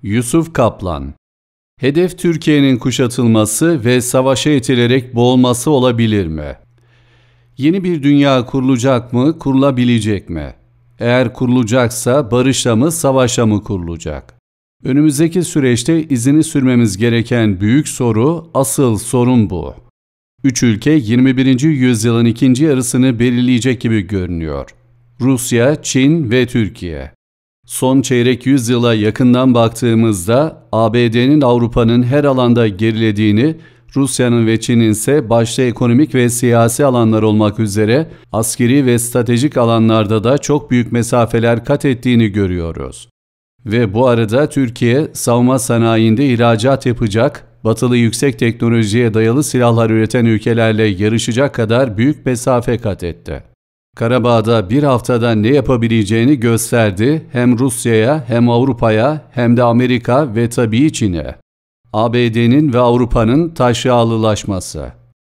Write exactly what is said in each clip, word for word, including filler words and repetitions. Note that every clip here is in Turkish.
Yusuf Kaplan. Hedef Türkiye'nin kuşatılması ve savaşa itilerek boğulması olabilir mi? Yeni bir dünya kurulacak mı, kurulabilecek mi? Eğer kurulacaksa barışla mı, savaşla mı kurulacak? Önümüzdeki süreçte izini sürmemiz gereken büyük soru, asıl sorun bu. Üç ülke yirmi birinci yüzyılın ikinci yarısını belirleyecek gibi görünüyor. Rusya, Çin ve Türkiye. Son çeyrek yüzyıla yakından baktığımızda A B D'nin Avrupa'nın her alanda gerilediğini, Rusya'nın ve Çin'in ise başta ekonomik ve siyasi alanlar olmak üzere askeri ve stratejik alanlarda da çok büyük mesafeler kat ettiğini görüyoruz. Ve bu arada Türkiye savunma sanayinde ihracat yapacak, batılı yüksek teknolojiye dayalı silahlar üreten ülkelerle yarışacak kadar büyük mesafe kat etti. Karabağ'da bir haftada ne yapabileceğini gösterdi hem Rusya'ya hem Avrupa'ya hem de Amerika ve tabii Çin'e. A B D'nin ve Avrupa'nın taşraallılaşması.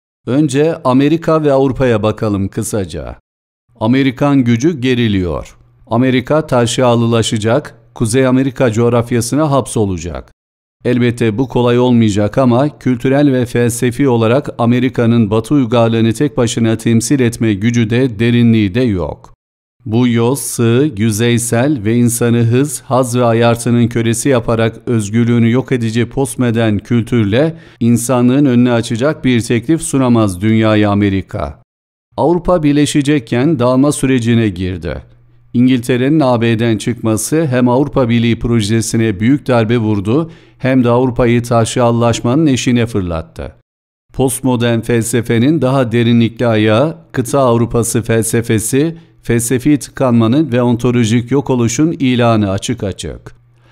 Önce Amerika ve Avrupa'ya bakalım kısaca. Amerikan gücü geriliyor. Amerika taşraallılaşacak, Kuzey Amerika coğrafyasına hapsolacak. Elbette bu kolay olmayacak ama kültürel ve felsefi olarak Amerika'nın Batı uygarlığını tek başına temsil etme gücü de derinliği de yok. Bu yol sığ, yüzeysel ve insanı hız, haz ve ayartının kölesi yaparak özgürlüğünü yok edici postmodern kültürle insanlığın önüne açacak bir teklif sunamaz dünyaya Amerika. Avrupa birleşecekken dağılma sürecine girdi. İngiltere'nin A B D'den çıkması hem Avrupa Birliği projesine büyük darbe vurdu hem de Avrupa'yı taşraallaşmanın eşiğine fırlattı. Postmodern felsefenin daha derinlikli ayağı, kıta Avrupası felsefesi, felsefi tıkanmanın ve ontolojik yok oluşun ilanı açık açık.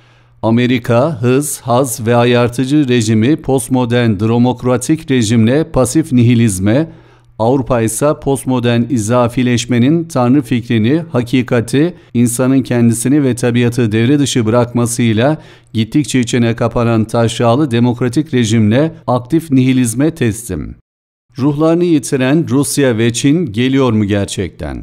Amerika, hız, haz ve ayartıcı rejimi postmodern demokratik rejimle pasif nihilizme, Avrupa ise postmodern izafileşmenin tanrı fikrini, hakikati, insanın kendisini ve tabiatı devre dışı bırakmasıyla gittikçe içine kapanan taşralı demokratik rejimle aktif nihilizme teslim. Ruhlarını yitiren Rusya ve Çin geliyor mu gerçekten?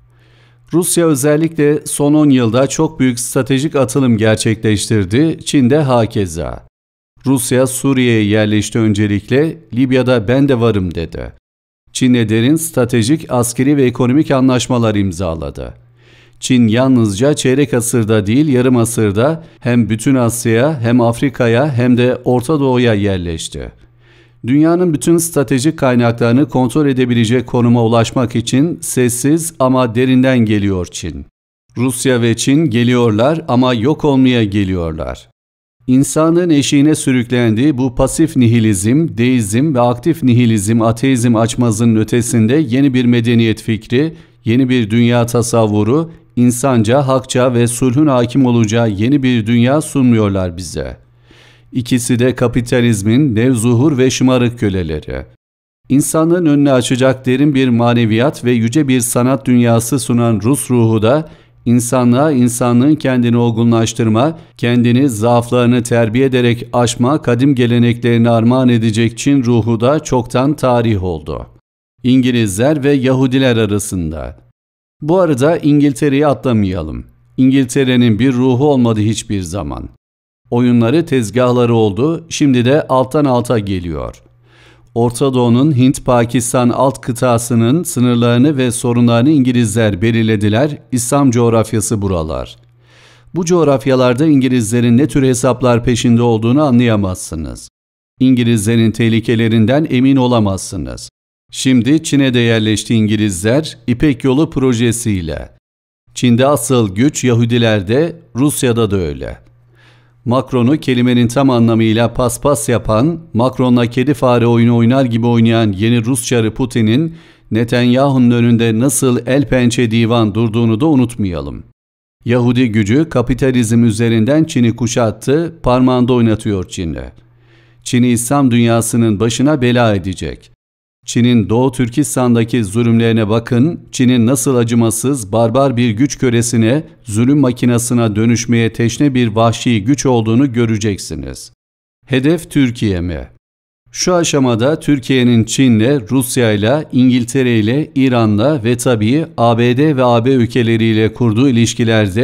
Rusya özellikle son on yılda çok büyük stratejik atılım gerçekleştirdi, Çin de hakeza. Rusya Suriye'ye yerleşti öncelikle, Libya'da ben de varım dedi. Çin'le derin stratejik, askeri ve ekonomik anlaşmalar imzaladı. Çin yalnızca çeyrek asırda değil yarım asırda hem bütün Asya'ya hem Afrika'ya hem de Orta Doğu'ya yerleşti. Dünyanın bütün stratejik kaynaklarını kontrol edebilecek konuma ulaşmak için sessiz ama derinden geliyor Çin. Rusya ve Çin geliyorlar ama yok olmaya geliyorlar. İnsanın eşiğine sürüklendiği bu pasif nihilizm, deizm ve aktif nihilizm, ateizm açmazının ötesinde yeni bir medeniyet fikri, yeni bir dünya tasavvuru, insanca, hakça ve sulhün hakim olacağı yeni bir dünya sunmuyorlar bize. İkisi de kapitalizmin nevzuhur ve şımarık köleleri. İnsanlığın önüne açacak derin bir maneviyat ve yüce bir sanat dünyası sunan Rus ruhu da, İnsanlığa insanlığın kendini olgunlaştırma, kendini zaaflarını terbiye ederek aşma, kadim geleneklerini armağan edecek Çin ruhu da çoktan tarih oldu. İngilizler ve Yahudiler arasında. Bu arada İngiltere'yi atlamayalım. İngiltere'nin bir ruhu olmadı hiçbir zaman. Oyunları, tezgahları oldu, şimdi de alttan alta geliyor. Orta Doğu'nun Hint-Pakistan alt kıtasının sınırlarını ve sorunlarını İngilizler belirlediler, İslam coğrafyası buralar. Bu coğrafyalarda İngilizlerin ne tür hesaplar peşinde olduğunu anlayamazsınız. İngilizlerin tehlikelerinden emin olamazsınız. Şimdi Çin'e de yerleşti İngilizler, İpek Yolu projesiyle. Çin'de asıl güç Yahudilerde, Rusya'da da öyle. Macron'u kelimenin tam anlamıyla paspas yapan, Macron'la kedi fare oyunu oynar gibi oynayan yeni Rus çarı Putin'in Netanyahu'nun önünde nasıl el pençe divan durduğunu da unutmayalım. Yahudi gücü kapitalizm üzerinden Çin'i kuşattı, parmağında oynatıyor Çin'le. Çin'i İslam dünyasının başına bela edecek. Çin'in Doğu Türkistan'daki zulümlerine bakın, Çin'in nasıl acımasız, barbar bir güç köresine, zulüm makinasına dönüşmeye teşne bir vahşi güç olduğunu göreceksiniz. Hedef Türkiye mi? Şu aşamada Türkiye'nin Çin'le, Rusya'yla, İngiltere'yle, İran'la ve tabii A B D ve A B ülkeleriyle kurduğu ilişkilerde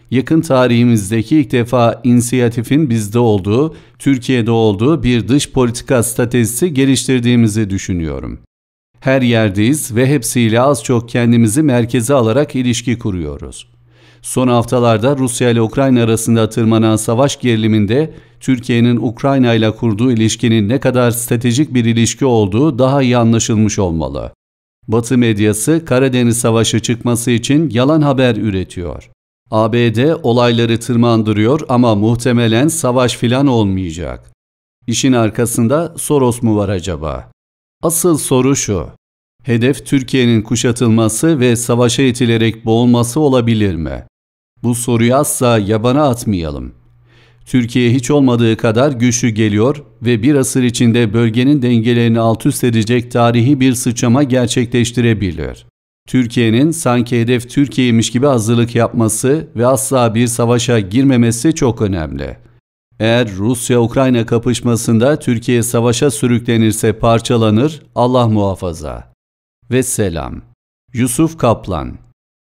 yakın tarihimizdeki ilk defa inisiyatifin bizde olduğu, Türkiye'de olduğu bir dış politika stratejisi geliştirdiğimizi düşünüyorum. Her yerdeyiz ve hepsiyle az çok kendimizi merkeze alarak ilişki kuruyoruz. Son haftalarda Rusya ile Ukrayna arasında tırmanan savaş geriliminde Türkiye'nin Ukrayna ile kurduğu ilişkinin ne kadar stratejik bir ilişki olduğu daha iyi anlaşılmış olmalı. Batı medyası Karadeniz Savaşı çıkması için yalan haber üretiyor. A B D olayları tırmandırıyor ama muhtemelen savaş filan olmayacak. İşin arkasında Soros mu var acaba? Asıl soru şu: hedef Türkiye'nin kuşatılması ve savaşa itilerek boğulması olabilir mi? Bu soruyu asla yabana atmayalım. Türkiye hiç olmadığı kadar güçlü geliyor ve bir asır içinde bölgenin dengelerini alt üst edecek tarihi bir sıçrama gerçekleştirebilir. Türkiye'nin sanki hedef Türkiye'ymiş gibi hazırlık yapması ve asla bir savaşa girmemesi çok önemli. Eğer Rusya-Ukrayna kapışmasında Türkiye savaşa sürüklenirse parçalanır, Allah muhafaza. Vesselam. Yusuf Kaplan.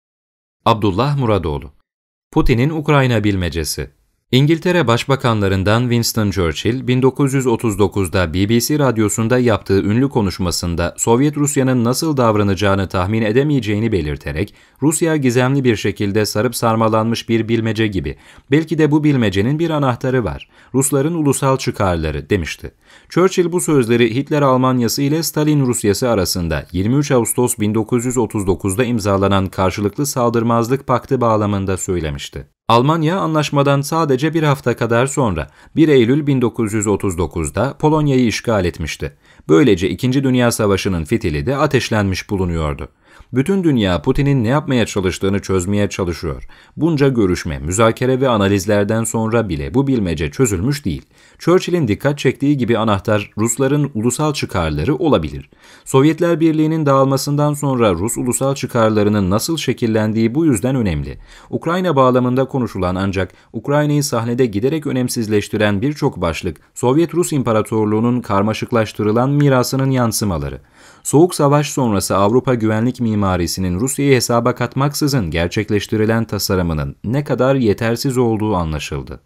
Abdullah Muradoğlu. Putin'in Ukrayna bilmecesi. İngiltere Başbakanlarından Winston Churchill, bin dokuz yüz otuz dokuzda B B C radyosunda yaptığı ünlü konuşmasında Sovyet Rusya'nın nasıl davranacağını tahmin edemeyeceğini belirterek, Rusya gizemli bir şekilde sarıp sarmalanmış bir bilmece gibi, belki de bu bilmecenin bir anahtarı var, Rusların ulusal çıkarları demişti. Churchill bu sözleri Hitler Almanyası ile Stalin Rusyası arasında yirmi üç Ağustos bin dokuz yüz otuz dokuzda imzalanan karşılıklı saldırmazlık paktı bağlamında söylemişti. Almanya anlaşmadan sadece bir hafta kadar sonra bir Eylül bin dokuz yüz otuz dokuzda Polonya'yı işgal etmişti. Böylece İkinci Dünya Savaşı'nın fitili de ateşlenmiş bulunuyordu. Bütün dünya Putin'in ne yapmaya çalıştığını çözmeye çalışıyor. Bunca görüşme, müzakere ve analizlerden sonra bile bu bilmece çözülmüş değil. Churchill'in dikkat çektiği gibi anahtar Rusların ulusal çıkarları olabilir. Sovyetler Birliği'nin dağılmasından sonra Rus ulusal çıkarlarının nasıl şekillendiği bu yüzden önemli. Ukrayna bağlamında konuşulan ancak Ukrayna'yı sahnede giderek önemsizleştiren birçok başlık Sovyet-Rus İmparatorluğu'nun karmaşıklaştırılan mirasının yansımaları. Soğuk Savaş sonrası Avrupa güvenlik mimarisinin Rusya'yı hesaba katmaksızın gerçekleştirilen tasarımının ne kadar yetersiz olduğu anlaşıldı.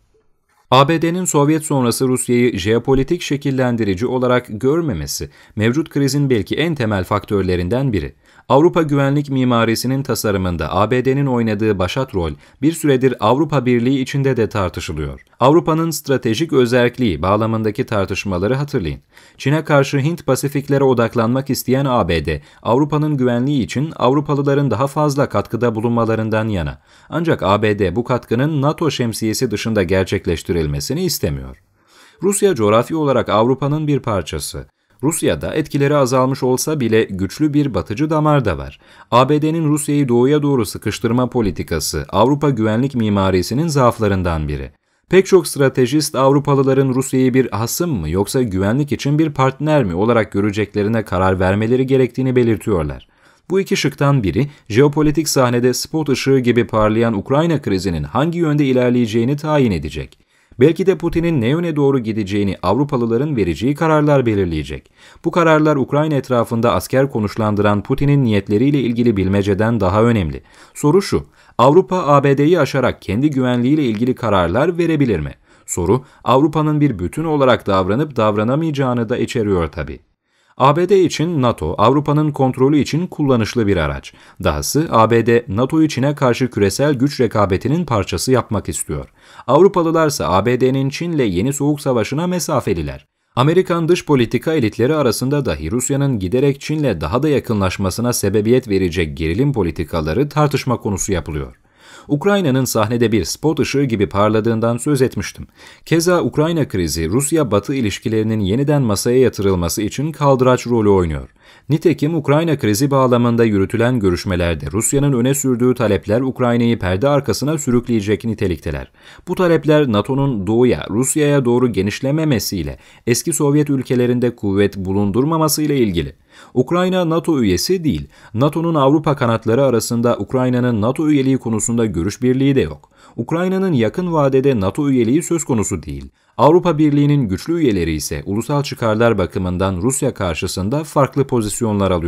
A B D'nin Sovyet sonrası Rusya'yı jeopolitik şekillendirici olarak görmemesi, mevcut krizin belki en temel faktörlerinden biri. Avrupa güvenlik mimarisinin tasarımında A B D'nin oynadığı başat rol bir süredir Avrupa Birliği içinde de tartışılıyor. Avrupa'nın stratejik özerkliği bağlamındaki tartışmaları hatırlayın. Çin'e karşı Hint-Pasifiklere odaklanmak isteyen A B D, Avrupa'nın güvenliği için Avrupalıların daha fazla katkıda bulunmalarından yana. Ancak A B D bu katkının NATO şemsiyesi dışında gerçekleştirilmesini istemiyor. Rusya coğrafi olarak Avrupa'nın bir parçası. Rusya'da etkileri azalmış olsa bile güçlü bir batıcı damar da var. A B D'nin Rusya'yı doğuya doğru sıkıştırma politikası Avrupa güvenlik mimarisinin zaaflarından biri. Pek çok stratejist Avrupalıların Rusya'yı bir hasım mı yoksa güvenlik için bir partner mi olarak göreceklerine karar vermeleri gerektiğini belirtiyorlar. Bu iki şıktan biri, jeopolitik sahnede spot ışığı gibi parlayan Ukrayna krizinin hangi yönde ilerleyeceğini tayin edecek. Belki de Putin'in ne yöne doğru gideceğini Avrupalıların vereceği kararlar belirleyecek. Bu kararlar Ukrayna etrafında asker konuşlandıran Putin'in niyetleriyle ilgili bilmeceden daha önemli. Soru şu: Avrupa A B D'yi aşarak kendi güvenliğiyle ilgili kararlar verebilir mi? Soru, Avrupa'nın bir bütün olarak davranıp davranamayacağını da içeriyor tabii. A B D için NATO, Avrupa'nın kontrolü için kullanışlı bir araç. Dahası A B D, NATO'yu Çin'e karşı küresel güç rekabetinin parçası yapmak istiyor. Avrupalılarsa A B D'nin Çin'le yeni soğuk savaşına mesafeliler. Amerikan dış politika elitleri arasında dahi Rusya'nın giderek Çin'le daha da yakınlaşmasına sebebiyet verecek gerilim politikaları tartışma konusu yapılıyor. Ukrayna'nın sahnede bir spot ışığı gibi parladığından söz etmiştim. Keza Ukrayna krizi Rusya-Batı ilişkilerinin yeniden masaya yatırılması için kaldıraç rolü oynuyor. Nitekim Ukrayna krizi bağlamında yürütülen görüşmelerde Rusya'nın öne sürdüğü talepler Ukrayna'yı perde arkasına sürükleyecek nitelikteler. Bu talepler NATO'nun doğuya, Rusya'ya doğru genişlememesiyle eski Sovyet ülkelerinde kuvvet bulundurmamasıyla ilgili. Ukrayna NATO üyesi değil. NATO'nun Avrupa kanatları arasında Ukrayna'nın NATO üyeliği konusunda görüş birliği de yok. Ukrayna'nın yakın vadede NATO üyeliği söz konusu değil. Avrupa Birliği'nin güçlü üyeleri ise ulusal çıkarlar bakımından Rusya karşısında farklı pozisyonlar alıyorlar.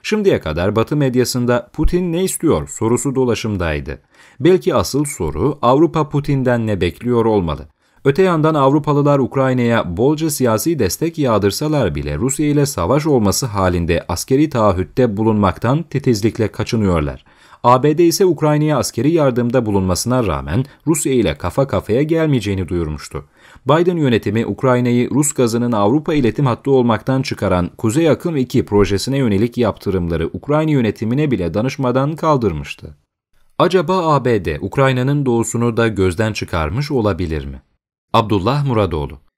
Şimdiye kadar Batı medyasında Putin ne istiyor sorusu dolaşımdaydı. Belki asıl soru Avrupa Putin'den ne bekliyor olmalı. Öte yandan Avrupalılar Ukrayna'ya bolca siyasi destek yağdırsalar bile Rusya ile savaş olması halinde askeri taahhütte bulunmaktan titizlikle kaçınıyorlar. A B D ise Ukrayna'ya askeri yardımda bulunmasına rağmen Rusya ile kafa kafaya gelmeyeceğini duyurmuştu. Biden yönetimi Ukrayna'yı Rus gazının Avrupa iletim hattı olmaktan çıkaran Kuzey Akım iki projesine yönelik yaptırımları Ukrayna yönetimine bile danışmadan kaldırmıştı. Acaba A B D Ukrayna'nın doğusunu da gözden çıkarmış olabilir mi? Abdullah Muradoğlu.